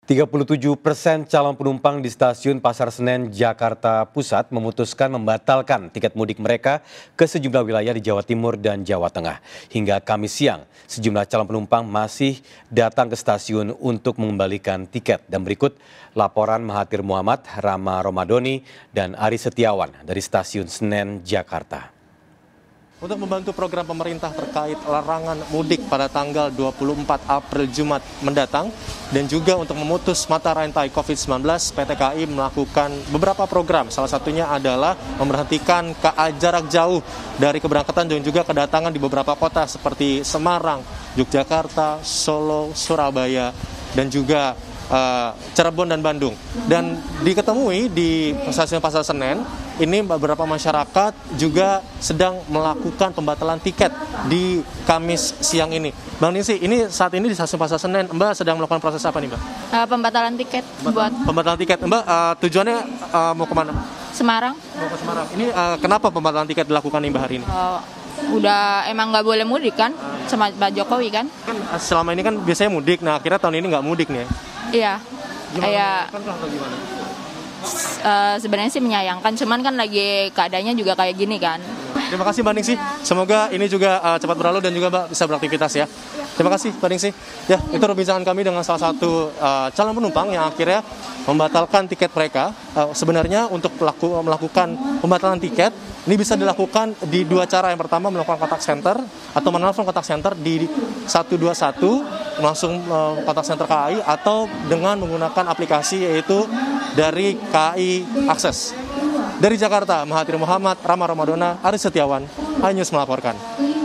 37% calon penumpang di stasiun Pasar Senen, Jakarta Pusat memutuskan membatalkan tiket mudik mereka ke sejumlah wilayah di Jawa Timur dan Jawa Tengah. Hingga Kamis siang, sejumlah calon penumpang masih datang ke stasiun untuk mengembalikan tiket. Dan berikut laporan Mahathir Muhammad, Rama Romadoni, dan Ari Setiawan dari stasiun Senen, Jakarta. Untuk membantu program pemerintah terkait larangan mudik pada tanggal 24 April Jumat mendatang dan juga untuk memutus mata rantai COVID-19, PT KAI melakukan beberapa program. Salah satunya adalah memberhentikan KA jarak jauh dari keberangkatan dan juga kedatangan di beberapa kota seperti Semarang, Yogyakarta, Solo, Surabaya, dan juga Cirebon dan Bandung. Dan diketemui di stasiun Pasar Senen, ini beberapa masyarakat juga sedang melakukan pembatalan tiket di Kamis siang ini. Bang Ningsih, ini saat ini di stasiun Pasar Senen, Mbak sedang melakukan proses apa nih, Mbak? Pembatalan tiket. Pembatalan tiket, Mbak. Tujuannya mau kemana? Semarang. Mau ke Semarang. Ini kenapa pembatalan tiket dilakukan nih, Mbak, hari ini? Udah emang nggak boleh mudik kan, sama Pak Jokowi kan? Kan selama ini kan biasanya mudik, nah akhirnya tahun ini nggak mudik nih. Iya. Gimana? Sebenarnya sih menyayangkan, cuman kan lagi keadaannya juga kayak gini kan. Terima kasih Mbak Ningsih. Semoga ini juga cepat berlalu dan juga Mbak bisa beraktivitas ya. Terima kasih Mbak Ningsih. Ya, itu perbincangan kami dengan salah satu calon penumpang yang akhirnya membatalkan tiket mereka. Sebenarnya untuk melakukan pembatalan tiket ini bisa dilakukan di dua cara. Yang pertama melakukan kontak center atau menelpon kontak center di 121 langsung kontak center KAI atau dengan menggunakan aplikasi yaitu dari KAI Akses. Dari Jakarta, Mahathir Muhammad, Rama Ramadona, Ari Setiawan, iNews melaporkan.